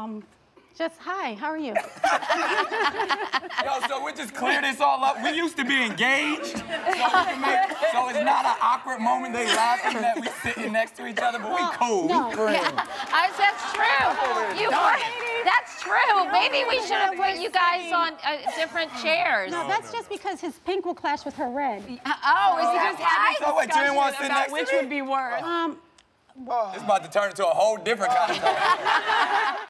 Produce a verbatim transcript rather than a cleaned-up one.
Um, just hi, how are you? Yo, so we just clear this all up. We used to be engaged, so, we can make, so it's not an awkward moment. They laughing that we sitting next to each other, but we cool, No. we friends. Yeah, I, that's true. You were, that's true. Maybe we should have put you guys on uh, different chairs. No, that's just because his pink will clash with her red. Oh, is he just having So what, you didn't want to sit about next which to me? would be worse? Um, It's about to turn into a whole different kind of